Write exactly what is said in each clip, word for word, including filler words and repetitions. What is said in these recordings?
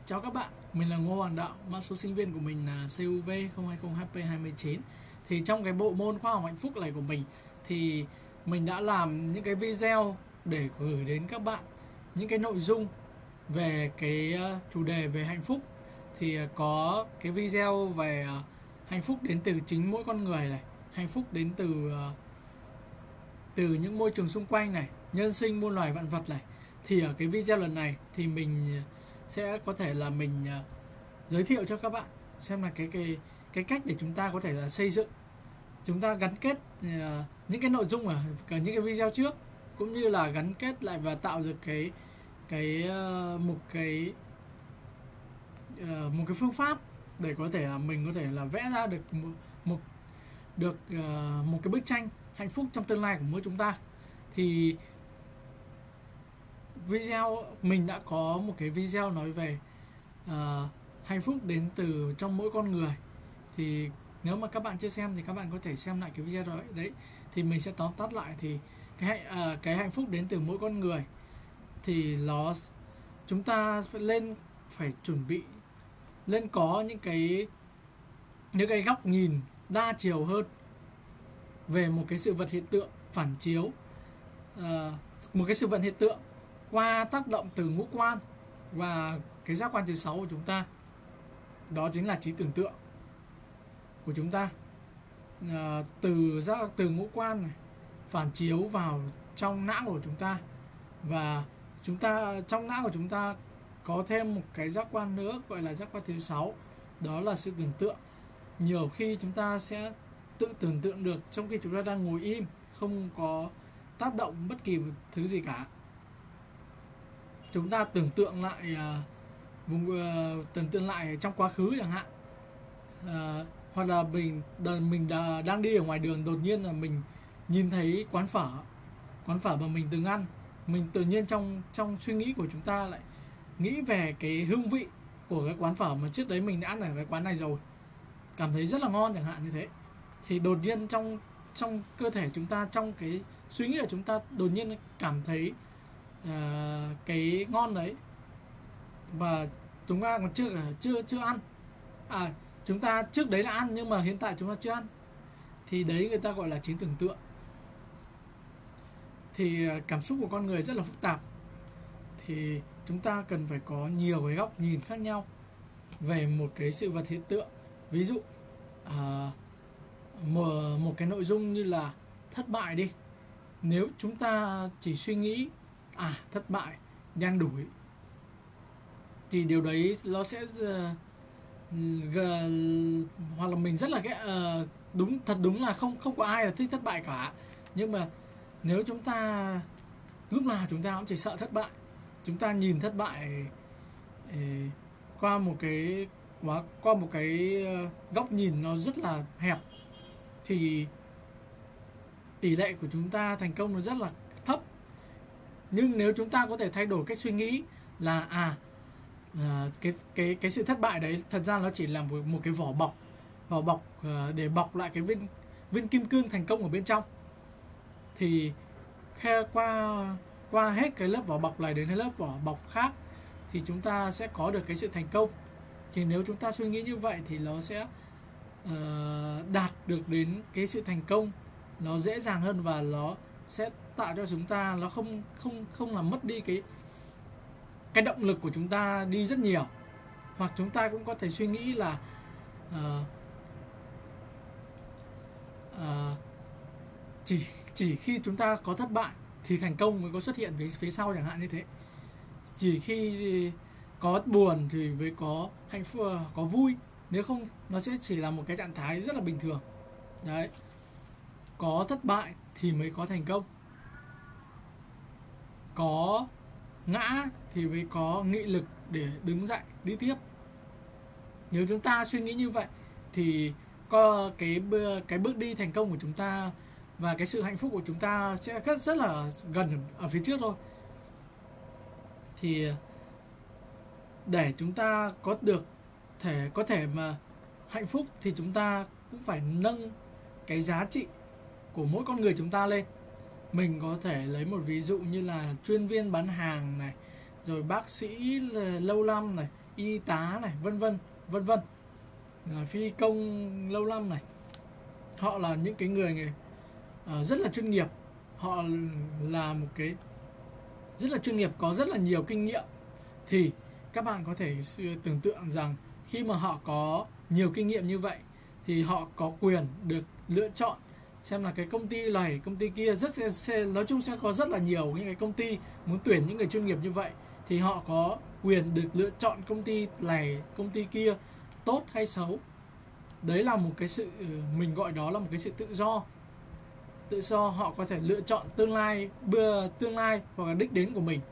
Chào các bạn, mình là Ngô Hoàng Đạo, mã số sinh viên của mình là C U V không hai không H P hai chín. Thì trong cái bộ môn khoa học hạnh phúc này của mình thì mình đã làm những cái video để gửi đến các bạn những cái nội dung về cái ờ, chủ đề về hạnh phúc. Thì ờ, có cái video về ờ, hạnh phúc đến từ chính mỗi con người này, hạnh phúc đến từ ờ, từ những môi trường xung quanh này, nhân sinh muôn loài vạn vật này. Thì ở cái video lần này thì mình sẽ có thể là mình uh, giới thiệu cho các bạn xem là cái cái cái cách để chúng ta có thể là xây dựng, chúng ta gắn kết uh, những cái nội dung ở cả những cái video trước, cũng như là gắn kết lại và tạo được cái cái uh, một cái uh, một cái phương pháp để có thể là mình có thể là vẽ ra được một, một được uh, một cái bức tranh hạnh phúc trong tương lai của mỗi chúng ta. Thì video mình đã có một cái video nói về uh, hạnh phúc đến từ trong mỗi con người. Thì nếu mà các bạn chưa xem thì các bạn có thể xem lại cái video đó đấy. Thì mình sẽ tóm tắt lại thì cái uh, cái hạnh phúc đến từ mỗi con người thì nó chúng ta lên phải chuẩn bị lên có những cái những cái góc nhìn đa chiều hơn về một cái sự vật hiện tượng phản chiếu, uh, một cái sự vật hiện tượng qua tác động từ ngũ quan và cái giác quan thứ sáu của chúng ta, đó chính là trí tưởng tượng của chúng ta. À, từ giác từ ngũ quan này phản chiếu vào trong não của chúng ta, và chúng ta trong não của chúng ta có thêm một cái giác quan nữa gọi là giác quan thứ sáu, đó là sự tưởng tượng. Nhiều khi chúng ta sẽ tự tưởng tượng được trong khi chúng ta đang ngồi im, không có tác động bất kỳ một thứ gì cả. Chúng ta tưởng tượng lại uh, vùng uh, tưởng tượng lại trong quá khứ chẳng hạn, uh, hoặc là mình mình đã, đang đi ở ngoài đường, đột nhiên là mình nhìn thấy quán phở quán phở mà mình từng ăn, mình tự nhiên trong trong suy nghĩ của chúng ta lại nghĩ về cái hương vị của cái quán phở mà trước đấy mình đã ăn ở cái quán này rồi, cảm thấy rất là ngon chẳng hạn như thế. Thì đột nhiên trong trong cơ thể chúng ta, trong cái suy nghĩ của chúng ta đột nhiên cảm thấy uh, cái ngon đấy, và chúng ta còn chưa chưa chưa ăn. À, chúng ta trước đấy là ăn nhưng mà hiện tại chúng ta chưa ăn. Thì đấy người ta gọi là trí tưởng tượng. Thì cảm xúc của con người rất là phức tạp. Thì chúng ta cần phải có nhiều cái góc nhìn khác nhau về một cái sự vật hiện tượng. Ví dụ à, một, một cái nội dung như là thất bại đi. Nếu chúng ta chỉ suy nghĩ à thất bại, đang đuổi, thì điều đấy nó sẽ uh, uh, hoặc là mình rất là ghét, uh, đúng thật đúng là không không có ai là thích thất bại cả. Nhưng mà nếu chúng ta lúc nào chúng ta cũng chỉ sợ thất bại, chúng ta nhìn thất bại uh, qua một cái qua, qua một cái uh, góc nhìn nó rất là hẹp, thì tỷ lệ của chúng ta thành công nó rất là thấp. Nhưng nếu chúng ta có thể thay đổi cách suy nghĩ là à À, cái cái cái sự thất bại đấy thật ra nó chỉ là một, một cái vỏ bọc vỏ bọc uh, để bọc lại cái viên viên kim cương thành công ở bên trong. Thì khi qua qua hết cái lớp vỏ bọc này đến cái lớp vỏ bọc khác thì chúng ta sẽ có được cái sự thành công. Thì nếu chúng ta suy nghĩ như vậy thì nó sẽ uh, đạt được đến cái sự thành công nó dễ dàng hơn, và nó sẽ tạo cho chúng ta nó không không không làm mất đi cái cái động lực của chúng ta đi rất nhiều. Hoặc chúng ta cũng có thể suy nghĩ là uh, uh, chỉ chỉ khi chúng ta có thất bại thì thành công mới có xuất hiện phía, phía sau chẳng hạn như thế. Chỉ khi có buồn thì mới có hạnh phúc, có vui, nếu không nó sẽ chỉ là một cái trạng thái rất là bình thường. Đấy, có thất bại thì mới có thành công, có ngã thì mới có nghị lực để đứng dậy đi tiếp. Nếu chúng ta suy nghĩ như vậy thì có cái cái bước đi thành công của chúng ta và cái sự hạnh phúc của chúng ta sẽ rất rất là gần ở phía trước thôi. Thì để chúng ta có được thể có thể mà hạnh phúc thì chúng ta cũng phải nâng cái giá trị của mỗi con người chúng ta lên. Mình có thể lấy một ví dụ như là chuyên viên bán hàng này, rồi bác sĩ lâu năm này, y tá này, vân vân vân vân, phi công lâu năm này. Họ là những cái người uh, rất là chuyên nghiệp, họ là một cái rất là chuyên nghiệp, có rất là nhiều kinh nghiệm. Thì các bạn có thể tưởng tượng rằng khi mà họ có nhiều kinh nghiệm như vậy thì họ có quyền được lựa chọn xem là cái công ty này, công ty kia, rất sẽ, nói chung sẽ có rất là nhiều những cái công ty muốn tuyển những người chuyên nghiệp như vậy, thì họ có quyền được lựa chọn công ty này, công ty kia tốt hay xấu. Đấy là một cái sự, mình gọi đó là một cái sự tự do. Tự do, họ có thể lựa chọn tương lai, bữa tương lai hoặc là đích đến của mình.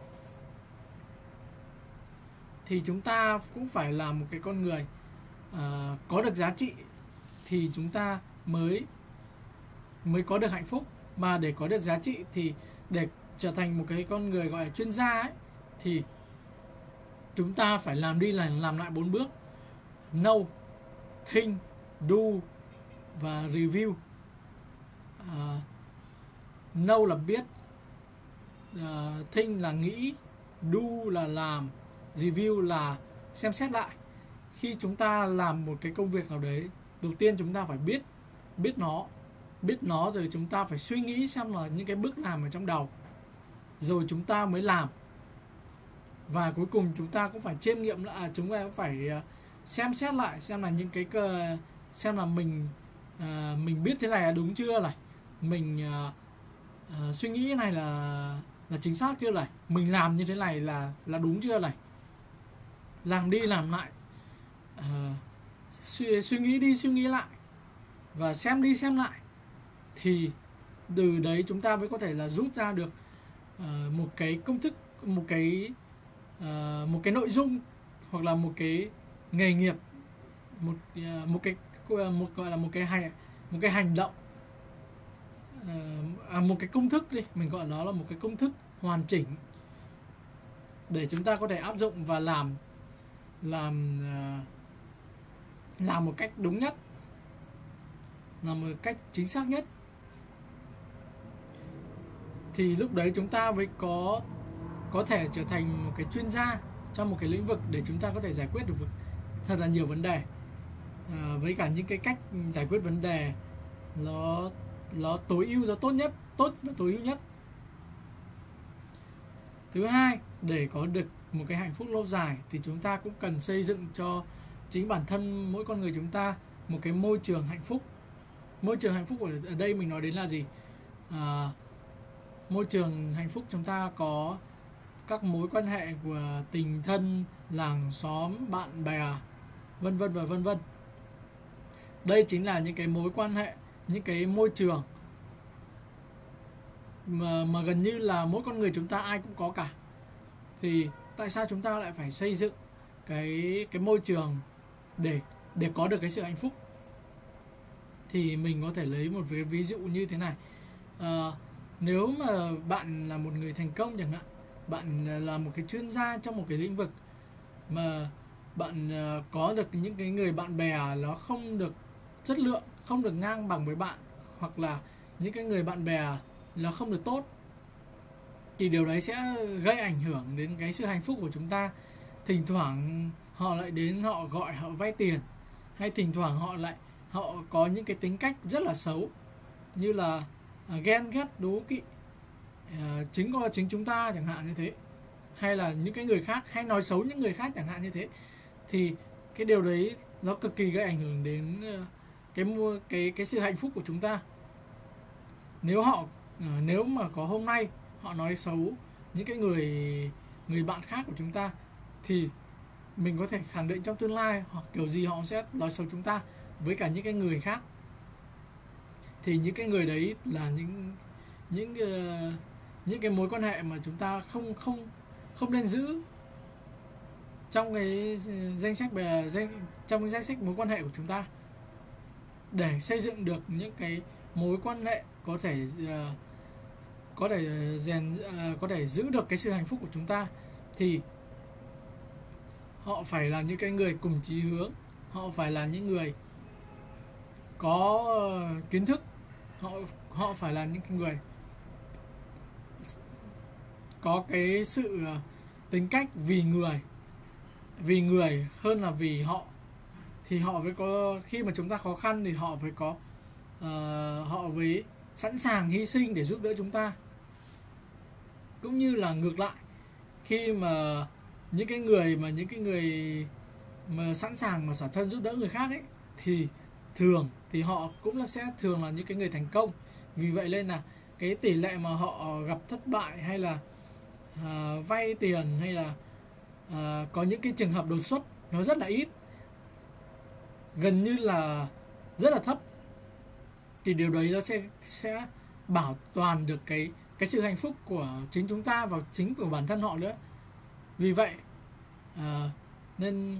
Thì chúng ta cũng phải là một cái con người uh, có được giá trị thì chúng ta mới mới có được hạnh phúc. Mà để có được giá trị thì để trở thành một cái con người gọi là chuyên gia ấy, thì chúng ta phải làm đi là làm lại bốn bước: know, think, do và review. uh, know là biết, uh, think là nghĩ, do là làm, review là xem xét lại. Khi chúng ta làm một cái công việc nào đấy, đầu tiên chúng ta phải biết biết nó biết nó rồi chúng ta phải suy nghĩ xem là những cái bước làm ở trong đầu, rồi chúng ta mới làm. Và cuối cùng chúng ta cũng phải chiêm nghiệm lại, chúng ta cũng phải xem xét lại xem là những cái xem là mình uh, mình biết thế này là đúng chưa này, mình uh, uh, suy nghĩ này là là chính xác chưa này, mình làm như thế này là là đúng chưa này. Làm đi làm lại, uh, suy, suy nghĩ đi suy nghĩ lại và xem đi xem lại, thì từ đấy chúng ta mới có thể là rút ra được uh, một cái công thức, một cái uh, một cái nội dung hoặc là một cái nghề nghiệp, một uh, một cái một gọi là một cái hành một cái hành động, uh, à, một cái công thức đi, mình gọi nó là một cái công thức hoàn chỉnh để chúng ta có thể áp dụng và làm làm uh, làm một cách đúng nhất, làm một cách chính xác nhất. Thì lúc đấy chúng ta mới có có thể trở thành một cái chuyên gia trong một cái lĩnh vực để chúng ta có thể giải quyết được thật là nhiều vấn đề, à, với cả những cái cách giải quyết vấn đề nó nó tối ưu, nó tốt nhất, tốt và tối ưu nhất. Thứ hai, để có được một cái hạnh phúc lâu dài thì chúng ta cũng cần xây dựng cho chính bản thân mỗi con người chúng ta một cái môi trường hạnh phúc. Môi trường hạnh phúc ở đây mình nói đến là gì? À, môi trường hạnh phúc chúng ta có các mối quan hệ của tình thân, làng xóm, bạn bè, vân vân và vân vân. Đây chính là những cái mối quan hệ, những cái môi trường mà, mà gần như là mỗi con người chúng ta ai cũng có cả. Thì tại sao chúng ta lại phải xây dựng cái cái môi trường để để có được cái sự hạnh phúc? Thì mình có thể lấy một cái ví dụ như thế này. À, nếu mà bạn là một người thành công chẳng hạn, bạn là một cái chuyên gia trong một cái lĩnh vực mà bạn có được những cái người bạn bè nó không được chất lượng, không được ngang bằng với bạn, hoặc là những cái người bạn bè nó không được tốt, thì điều đấy sẽ gây ảnh hưởng đến cái sự hạnh phúc của chúng ta. Thỉnh thoảng họ lại đến, họ gọi, họ vay tiền, hay thỉnh thoảng họ lại họ có những cái tính cách rất là xấu, như là ghen ghét, đố kỵ, à, chính có chính chúng ta chẳng hạn như thế, hay là những cái người khác hay nói xấu những người khác chẳng hạn như thế. Thì cái điều đấy nó cực kỳ gây ảnh hưởng đến cái mua cái cái sự hạnh phúc của chúng ta. Nếu họ nếu mà có hôm nay họ nói xấu những cái người người bạn khác của chúng ta, thì mình có thể khẳng định trong tương lai hoặc kiểu gì họ sẽ nói xấu chúng ta với cả những cái người khác. Thì những cái người đấy là những những uh, những cái mối quan hệ mà chúng ta không không không nên giữ trong cái danh sách bè danh trong cái danh sách mối quan hệ của chúng ta, để xây dựng được những cái mối quan hệ có thể uh, có thể rèn uh, có thể giữ được cái sự hạnh phúc của chúng ta. Thì họ phải là những cái người cùng chí hướng, họ phải là những người có uh, kiến thức, họ họ phải là những cái người có cái sự uh, tính cách vì người, vì người hơn là vì họ, thì họ phải có, khi mà chúng ta khó khăn thì họ phải có uh, họ phải sẵn sàng hy sinh để giúp đỡ chúng ta. Cũng như là ngược lại, khi mà những cái người mà những cái người mà sẵn sàng mà xả thân giúp đỡ người khác ấy, thì thường thì họ cũng là sẽ thường là những cái người thành công. Vì vậy nên là cái tỷ lệ mà họ gặp thất bại hay là uh, vay tiền hay là uh, có những cái trường hợp đột xuất nó rất là ít, gần như là rất là thấp, thì điều đấy nó sẽ sẽ bảo toàn được cái cái sự hạnh phúc của chính chúng ta và chính của bản thân họ nữa. Vì vậy à, nên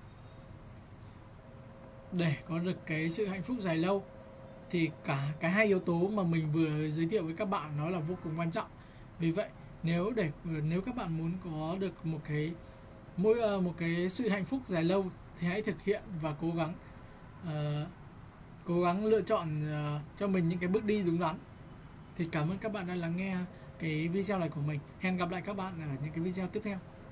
để có được cái sự hạnh phúc dài lâu thì cả cái hai yếu tố mà mình vừa giới thiệu với các bạn nó là vô cùng quan trọng. Vì vậy nếu để nếu các bạn muốn có được một cái mỗi một cái sự hạnh phúc dài lâu thì hãy thực hiện và cố gắng uh, cố gắng lựa chọn uh, cho mình những cái bước đi đúng đắn. Thì cảm ơn các bạn đã lắng nghe cái video này của mình. Hẹn gặp lại các bạn ở những cái video tiếp theo.